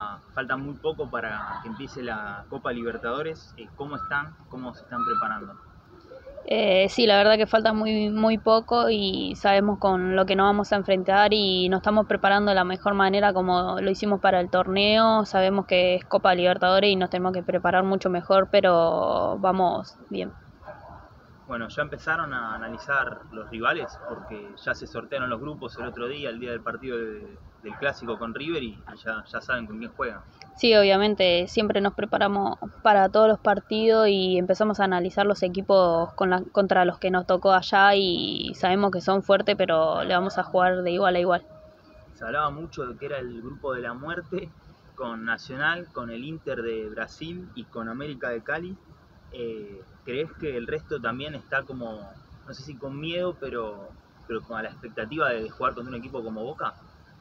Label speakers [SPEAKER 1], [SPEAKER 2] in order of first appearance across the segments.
[SPEAKER 1] Falta muy poco para que empiece la Copa Libertadores. ¿Cómo están? ¿Cómo se están preparando?
[SPEAKER 2] Sí, la verdad que falta muy poco y sabemos con lo que nos vamos a enfrentar y nos estamos preparando de la mejor manera como lo hicimos para el torneo. Sabemos que es Copa Libertadores y nos tenemos que preparar mucho mejor, pero vamos bien.
[SPEAKER 1] Bueno, ya empezaron a analizar los rivales porque ya se sortearon los grupos el otro día, el día del partido del Clásico con River y ya saben con quién juegan.
[SPEAKER 2] Sí, obviamente siempre nos preparamos para todos los partidos y empezamos a analizar los equipos contra los que nos tocó allá y sabemos que son fuertes, pero le vamos a jugar de igual a igual.
[SPEAKER 1] Se hablaba mucho de que era el grupo de la muerte con Nacional, con el Inter de Brasil y con América de Cali. ¿Crees que el resto también está como, no sé si con miedo, pero con la expectativa de jugar contra un equipo como Boca?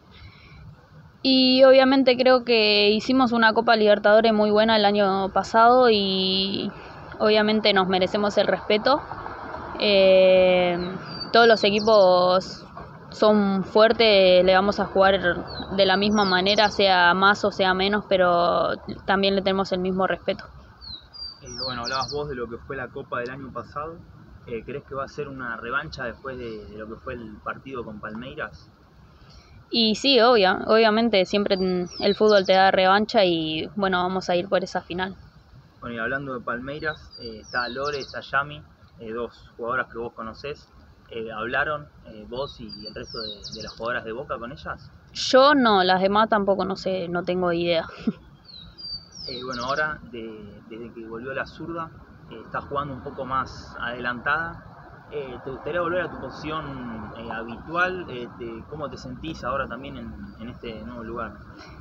[SPEAKER 2] Y obviamente creo que hicimos una Copa Libertadores muy buena el año pasado y obviamente nos merecemos el respeto. Todos los equipos son fuertes, le vamos a jugar de la misma manera, sea más o sea menos, pero también le tenemos el mismo respeto.
[SPEAKER 1] Bueno, hablabas vos de lo que fue la Copa del año pasado. ¿Crees que va a ser una revancha después de lo que fue el partido con Palmeiras?
[SPEAKER 2] Y sí, obviamente siempre el fútbol te da revancha y bueno, vamos a ir por esa final.
[SPEAKER 1] Bueno, y hablando de Palmeiras, está Lore, está Yami, dos jugadoras que vos conocés. ¿Hablaron vos y el resto de las jugadoras de Boca con ellas?
[SPEAKER 2] Yo no, las demás tampoco no sé, no tengo idea.
[SPEAKER 1] Bueno, ahora desde que volvió la zurda, está jugando un poco más adelantada. ¿Te gustaría volver a tu posición habitual? ¿Cómo te sentís ahora también en este nuevo lugar?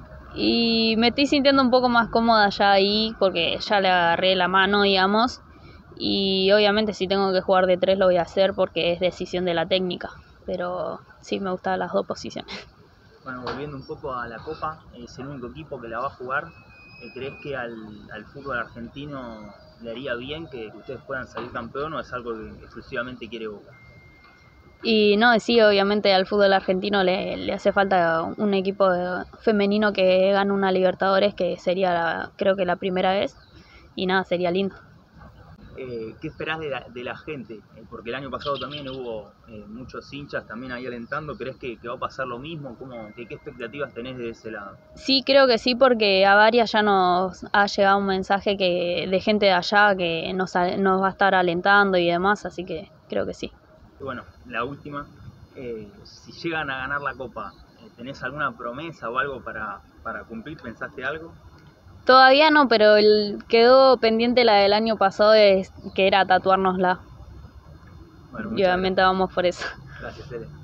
[SPEAKER 2] Y me estoy sintiendo un poco más cómoda ya ahí porque ya le agarré la mano, digamos. Y obviamente si tengo que jugar de 3 lo voy a hacer porque es decisión de la técnica. Pero sí me gustan las dos posiciones.
[SPEAKER 1] Bueno, volviendo un poco a la Copa, es el único equipo que la va a jugar. ¿Crees que al fútbol argentino le haría bien que ustedes puedan salir campeón o es algo que exclusivamente quiere Boca?
[SPEAKER 2] Y no, sí, obviamente al fútbol argentino le hace falta un equipo femenino que gane una Libertadores, que sería creo que la primera vez. Y nada, sería lindo.
[SPEAKER 1] ¿Qué esperás de la gente? Porque el año pasado también hubo muchos hinchas también ahí alentando. ¿Crees que va a pasar lo mismo? ¿Qué expectativas tenés de ese lado?
[SPEAKER 2] Sí, creo que sí, porque a varias ya nos ha llegado un mensaje de gente de allá que nos va a estar alentando y demás, así que creo que sí.
[SPEAKER 1] Y bueno, la última, si llegan a ganar la Copa, ¿tenés alguna promesa o algo para cumplir? ¿Pensaste algo?
[SPEAKER 2] Todavía no, pero quedó pendiente la del año pasado, que era tatuárnosla.
[SPEAKER 1] Bueno,
[SPEAKER 2] Y
[SPEAKER 1] muchas
[SPEAKER 2] obviamente
[SPEAKER 1] gracias.
[SPEAKER 2] vamos por eso.
[SPEAKER 1] Gracias, Tere.